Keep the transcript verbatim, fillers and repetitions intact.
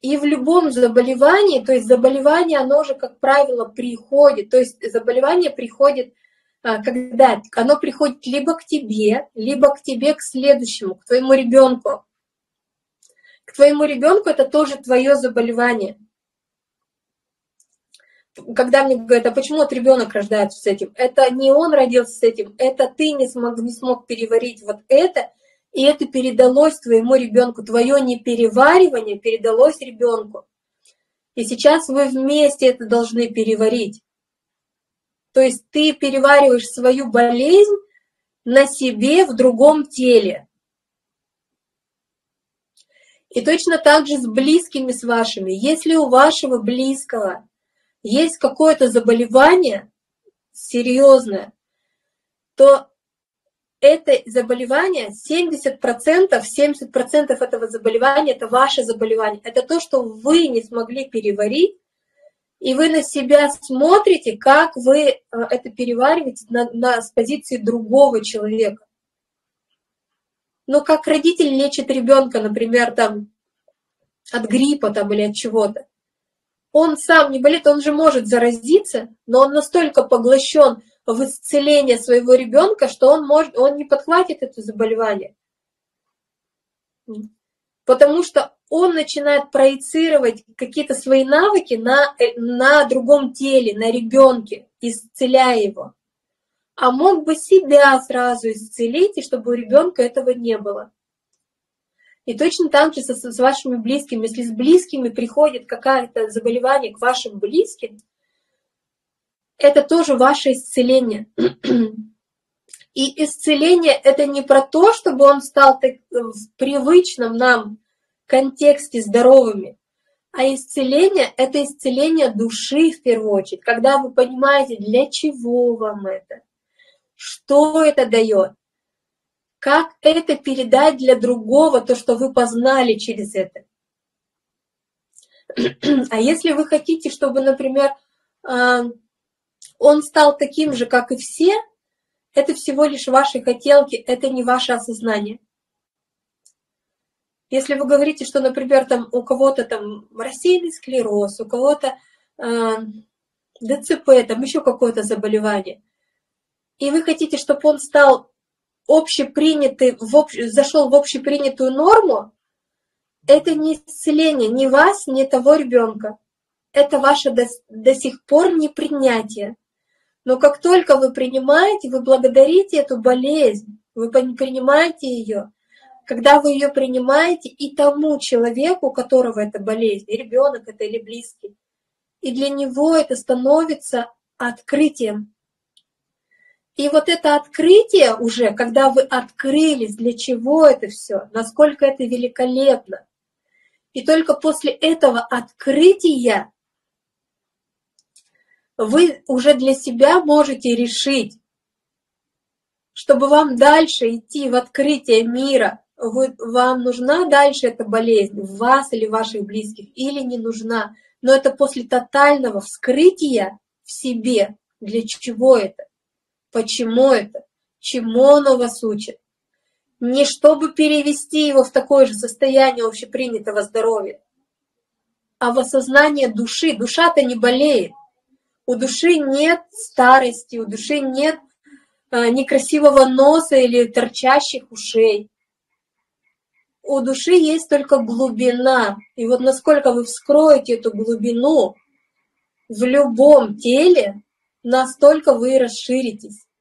И в любом заболевании, то есть заболевание, оно же, как правило, приходит, то есть заболевание приходит, когда оно приходит либо к тебе, либо к тебе, к следующему, к твоему ребенку. К твоему ребенку это тоже твое заболевание. Когда мне говорят, а почему вот ребенок рождается с этим? Это не он родился с этим, это ты не смог, не смог переварить вот это, и это передалось твоему ребенку. Твое непереваривание передалось ребенку. И сейчас вы вместе это должны переварить. То есть ты перевариваешь свою болезнь на себе в другом теле. И точно так же с близкими с вашими. Если у вашего близкого есть какое-то заболевание серьезное, то это заболевание, семьдесят процентов, семьдесят процентов этого заболевания, это ваше заболевание. Это то, что вы не смогли переварить, и вы на себя смотрите, как вы это перевариваете на, на, с позиции другого человека. Но как родитель лечит ребенка, например, там, от гриппа там, или от чего-то. Он сам не болит, он же может заразиться, но он настолько поглощен в исцеление своего ребенка, что он, может, он не подхватит это заболевание. Потому что он начинает проецировать какие-то свои навыки на, на другом теле, на ребенке, исцеляя его. А мог бы себя сразу исцелить, и чтобы у ребенка этого не было. И точно так же с, с вашими близкими. Если с близкими приходит какое-то заболевание к вашим близким, это тоже ваше исцеление. И исцеление — это не про то, чтобы он стал так, в привычном нам контексте здоровыми, а исцеление — это исцеление души в первую очередь, когда вы понимаете, для чего вам это, что это дает, как это передать для другого, то, что вы познали через это. А если вы хотите, чтобы, например, он стал таким же, как и все, это всего лишь ваши хотелки, это не ваше осознание. Если вы говорите, что, например, там, у кого-то там рассеянный склероз, у кого-то э, ДЦП, там еще какое-то заболевание, и вы хотите, чтобы он стал общепринятый, в общ... зашел в общепринятую норму, это не исцеление ни вас, ни того ребенка. Это ваше до, до сих пор непринятие. Но как только вы принимаете, вы благодарите эту болезнь, вы принимаете ее, когда вы ее принимаете и тому человеку, у которого эта болезнь, и ребенок это или близкий, и для него это становится открытием. И вот это открытие уже, когда вы открылись, для чего это все, насколько это великолепно, и только после этого открытия вы уже для себя можете решить, чтобы вам дальше идти в открытие мира, вы, вам нужна дальше эта болезнь в вас или ваших близких, или не нужна. Но это после тотального вскрытия в себе. Для чего это? Почему это? Чему оно вас учит? Не чтобы перевести его в такое же состояние общепринятого здоровья, а в осознание души. Душа-то не болеет. У души нет старости, у души нет э, некрасивого носа или торчащих ушей. У души есть только глубина. И вот насколько вы вскроете эту глубину в любом теле, настолько вы расширитесь.